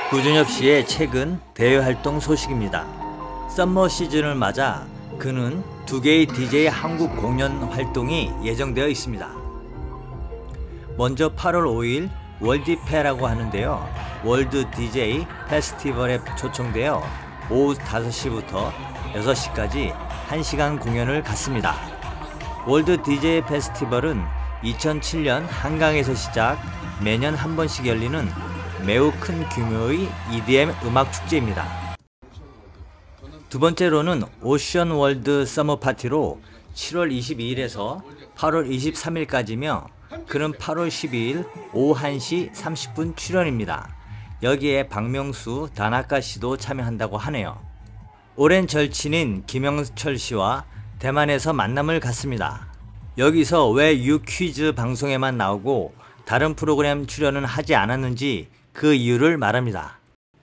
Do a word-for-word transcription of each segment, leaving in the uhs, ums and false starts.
구준엽 씨의 최근 대외 활동 소식입니다. 썸머 시즌을 맞아 그는 두 개의 디제이 한국 공연 활동이 예정되어 있습니다. 먼저 팔월 오일 월디페라고 하는데요. 월드 디제이 페스티벌에 초청되어 오후 다섯 시부터 여섯 시까지 한 시간 공연을 갖습니다. 월드 디제이 페스티벌은 이천칠 년 한강에서 시작 매년 한 번씩 열리는 매우 큰 규모의 이디엠 음악 축제입니다. 두 번째로는 오션 월드 서머 파티로 칠월 이십이일에서 팔월 이십삼일까지며 그는 팔월 십이일 오후 한 시 삼십 분 출연입니다. 여기에 박명수, 다나카 씨도 참여한다고 하네요. 오랜 절친인 김영철 씨와 대만에서 만남을 갖습니다. 여기서 왜 유퀴즈 방송에만 나오고 다른 프로그램 출연은 하지 않았는지 그 이유를 말합니다.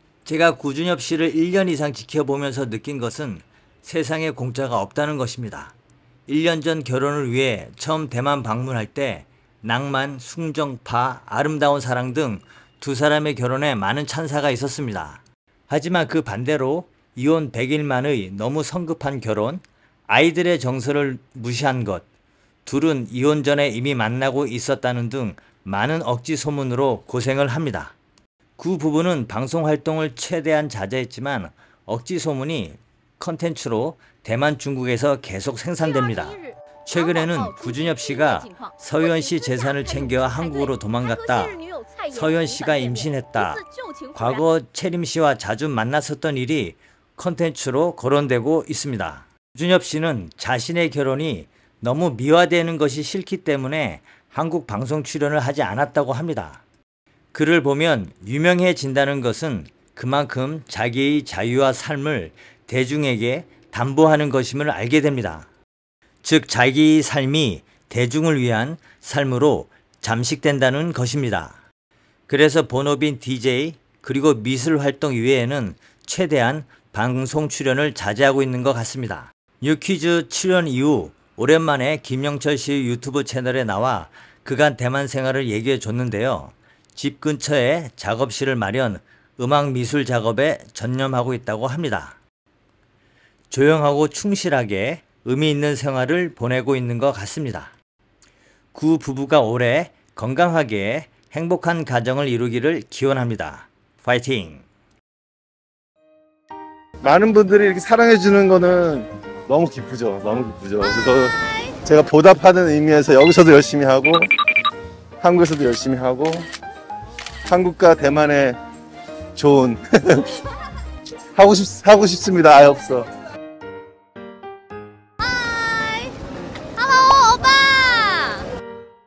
제가 구준엽 씨를 일 년 이상 지켜보면서 느낀 것은 세상에 공짜가 없다는 것입니다. 일 년 전 결혼을 위해 처음 대만 방문할 때 낭만, 숭정파, 아름다운 사랑 등 두 사람의 결혼에 많은 찬사가 있었습니다. 하지만 그 반대로 이혼 백 일 만의 너무 성급한 결혼, 아이들의 정서를 무시한 것, 둘은 이혼 전에 이미 만나고 있었다는 등 많은 억지 소문으로 고생을 합니다. 그 부부는 방송 활동을 최대한 자제했지만 억지 소문이 컨텐츠로 대만 중국에서 계속 생산됩니다. 최근에는 구준엽 씨가 서유연 씨 재산을 챙겨 한국으로 도망갔다, 서유연 씨가 임신했다, 과거 채림 씨와 자주 만났었던 일이 컨텐츠로 거론되고 있습니다. 구준엽 씨는 자신의 결혼이 너무 미화되는 것이 싫기 때문에 한국 방송 출연을 하지 않았다고 합니다. 글을 보면 유명해진다는 것은 그만큼 자기의 자유와 삶을 대중에게 담보하는 것임을 알게 됩니다. 즉 자기의 삶이 대중을 위한 삶으로 잠식된다는 것입니다. 그래서 본업인 디제이 그리고 미술 활동 이외에는 최대한 방송 출연을 자제하고 있는 것 같습니다. 뉴퀴즈 출연 이후 오랜만에 김영철 씨 유튜브 채널에 나와 그간 대만 생활을 얘기해 줬는데요. 집 근처에 작업실을 마련, 음악 미술 작업에 전념하고 있다고 합니다. 조용하고 충실하게 의미 있는 생활을 보내고 있는 것 같습니다. 구 부부가 오래 건강하게 행복한 가정을 이루기를 기원합니다. 파이팅! 많은 분들이 이렇게 사랑해 주는 거는 너무 기쁘죠. 너무 기쁘죠. 그래서 제가 보답하는 의미에서 여기서도 열심히 하고 한국에서도 열심히 하고 한국과 대만의 좋은 하고 싶 하고 싶습니다. 아예 없어.